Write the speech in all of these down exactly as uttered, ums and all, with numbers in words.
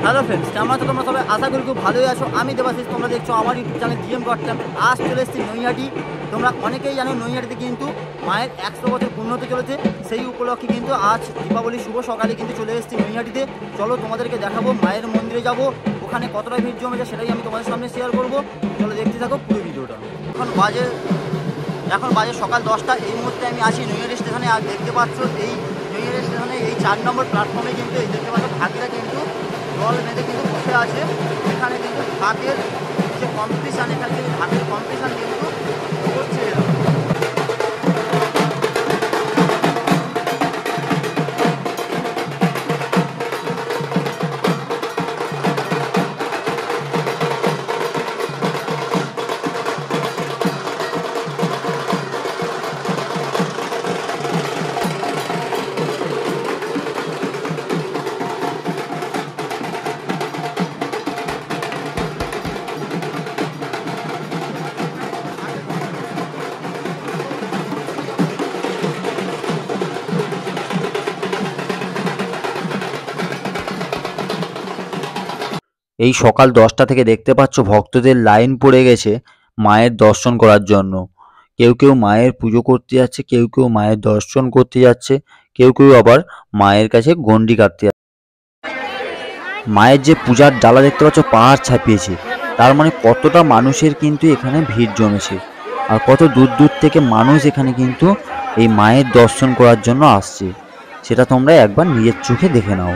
Hello friends, কেমন আছো তোমরা সবাই? আশা করি খুব ভালোই আছো। আমি দেবাশিস, তোমরা দেখছো আমার YouTube channel GM God channel. আজ চলে এসেছি নৈহাটি। তোমরা অনেকেই জানো নৈহাটিতে কিন্তু মায়ের একশো বছর পূর্ণ হতে চলেছে। সেই উপলক্ষে কিন্তু আজ দীপাবলি শুভ সকালে কিন্তু চলে এসেছি নৈহাটিতে। চলো তোমাদেরকে দেখাবো, মায়ের মন্দিরে যাব, ওখানে কতটা ভিড় জমেছে সেটাই আমি তোমাদের সামনে শেয়ার করবো। চলো দেখতে থাকো পুরো ভিডিওটা। এখন বাজে এখন বাজে সকাল দশটা। এই মুহূর্তে আমি আছি নৈহাটি স্টেশনে। আর দেখতে পাচ্ছ এই নৈহাটি স্টেশনে এই চার নম্বর প্ল্যাটফর্মে কিন্তু এই দেখতে পাচ্ছ ঢাকিরা কিন্তু দল বেঁধে কিন্তু বসে আছে। এখানে কিন্তু ঢাকের যে কম্পিটিশান, এখানে কিন্তু ঢাকের কম্পিটিশান কিন্তু হচ্ছে। এই সকাল দশটা থেকে দেখতে পাচ্ছ ভক্তদের লাইন পড়ে গেছে মায়ের দর্শন করার জন্য। কেউ কেউ মায়ের পুজো করতে যাচ্ছে, কেউ কেউ মায়ের দর্শন করতে যাচ্ছে, কেউ কেউ আবার মায়ের কাছে গন্ডি কাটতে যাচ্ছে। মায়ের যে পূজার ডালা দেখতে পাচ্ছ পাহাড় ছাপিয়েছে, তার মানে কতটা মানুষের কিন্তু এখানে ভিড় জমেছে। আর কত দূর দূর থেকে মানুষ এখানে কিন্তু এই মায়ের দর্শন করার জন্য আসছে, সেটা তোমরা একবার নিজের চোখে দেখে নাও।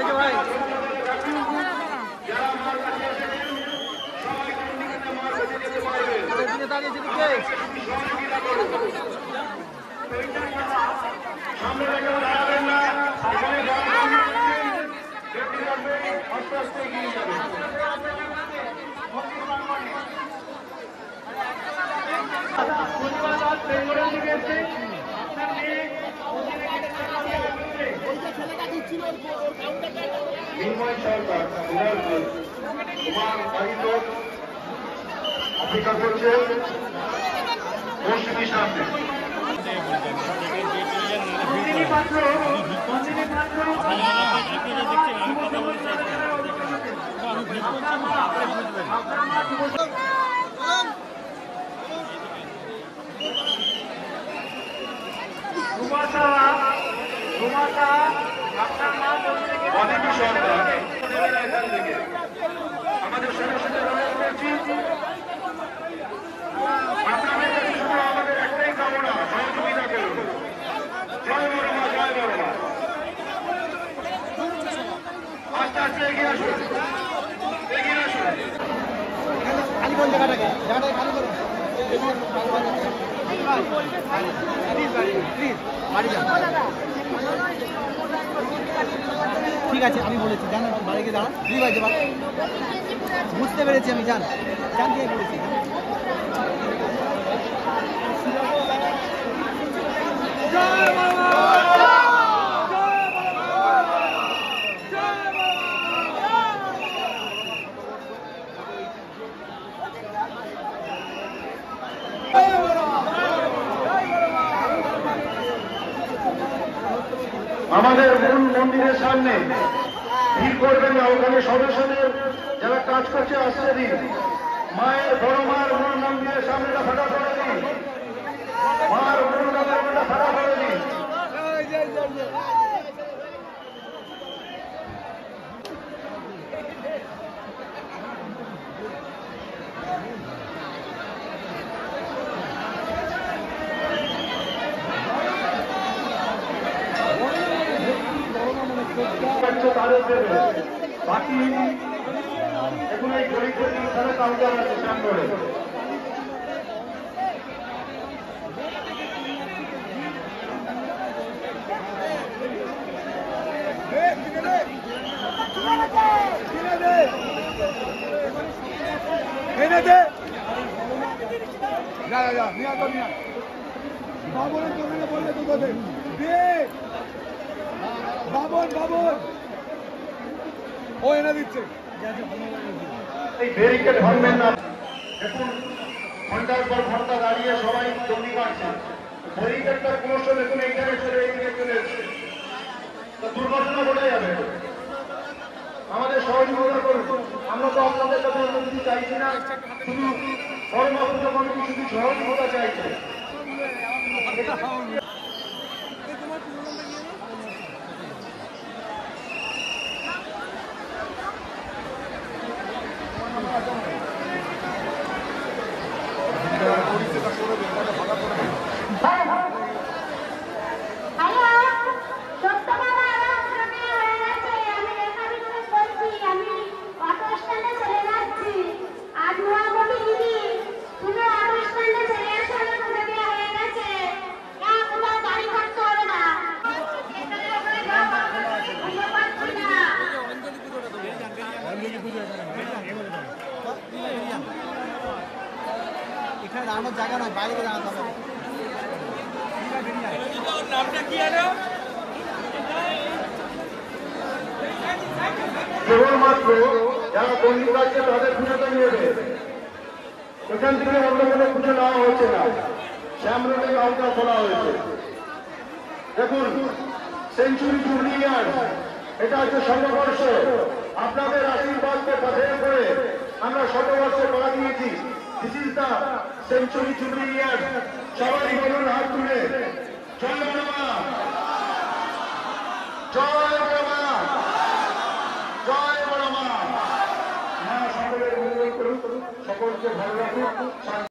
অপেক্ষা করছে মৌসুমী সামনে। আমাদের সাথে সাথে আপনাদের কাছে শুধু আমাদের একটাই কামনা, সহযোগিতা করুন। জয় বড়মা, জয় বড়মা। আস্তে আস্তে এগিয়ে আসুন, এগিয়ে আসুন। খালি কোন জায়গাটাকে জায়গাটাকে খালি করুন। ঠিক আছে, আমি বলেছি জান, বাড়ি গিয়ে দাঁড়ান। দুই বাজে বুঝতে পেরেছি, আমি জান জান দিয়ে বলেছি। আমাদের মূল মন্দিরের সামনে ভিড় করবেন না, ওখানে সদস্যদের যারা কাজ করছে আসতে দিন। মায়ের বড় মায়ের মূল মন্দিরের সামনেটা ফাঁকা করে দিন, মায়ের মূল মন্দিরটা ফাঁকা করে দিন। তাদের দেবে, বাকি এখন এই গরিব গরিব কাউন্টার আছে সামনে। বাবন বাবন ও এনে দিচ্ছে। এই ব্যারিকেড ভাঙবেন না। এখন ঘন্টার পর ঘন্টা দাঁড়িয়ে সবাই জমি কাটছে। ব্যারিকেডটার ক্রমশ দেখুন এইখানে চলে এইদিকে চলে এসছে, দুর্ঘটনা ঘটে যাবে। আমাদের সহযোগিতা করুন। আমরা তো আপনাদের কাছে অন্য কিছু চাইছি না, শুধু বড়মা পুজো কমিটি শুধু সহযোগিতা চাইছে। এখানে দাঁড়ানোর জায়গা নয়, বাইরে দাঁড়াতে হবে। কেবলমাত্র যারা পণ্ডিত আছে তাদের পুজোটা নিয়েছে, এখান থেকে অন্য কোনো পুজো নেওয়া হচ্ছে না। শ্যামরোডে কাউন্টার খোলা হয়েছে। দেখুন, সেঞ্চুরি জুবলি ইয়ার, এটা হচ্ছে শতবর্ষ। আপনাদের আশীর্বাদকে পথে করে আমরা শতবর্ষে পা দিয়েছি। This is the century jubilee year. সবাই বলুন হাত তুলে, জয় বড়মা, জয় বড়মা, জয় বড়মা। মা সকলের মঙ্গল করুন, সকলকে ভালো রাখুন।